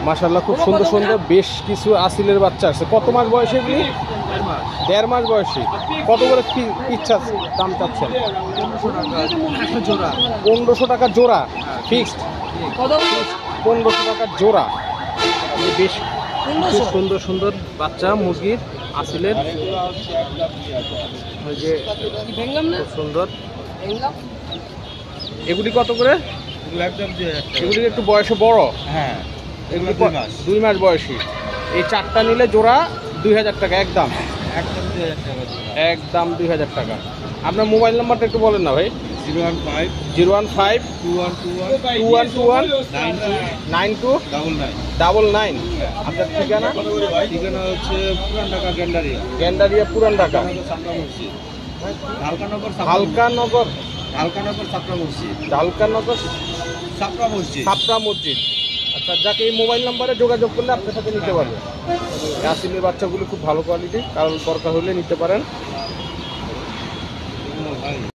মাশাআল্লাহ খুব সুন্দর সুন্দর বেশ কিছু আসিলের বাচ্চা আছে। কত মাস বয়সে এগুলি? 1.5 মাস বয়সী। কত করে ইচ্ছা দাম চাচ্ছেন? 1500 টাকা জোড়া ফিক্সড। 1500 টাকা জোড়া। বেশ খুব সুন্দর সুন্দর বাচ্চা মুরগির আসিলের, ওই যে সুন্দর। এগুলি কত করে? এগুলি একটু বয়সে বড়। হ্যাঁ, এগুলি 2 মাস বয়সী। এই 4টা নিলে জোড়া 2000 টাকা একদম। একদম 2000 টাকা। আপনার মোবাইল নাম্বারটা একটু বলেন না ভাই। 015 2121 9299। আপনার ঠিকানা? ঠিকানা হচ্ছে পুরান ঢাকা গেন্ডারিয়া পুরান ঢাকা হালকানগর ছাপড়া মসজিদ। আচ্ছা, যাকে এই মোবাইল নাম্বারে যোগাযোগ করলে আপনার সাথে নিতে পারবে। আসিলের বাচ্চাগুলো খুব ভালো কোয়ালিটি, কারণ দরকার হলে নিতে পারেন।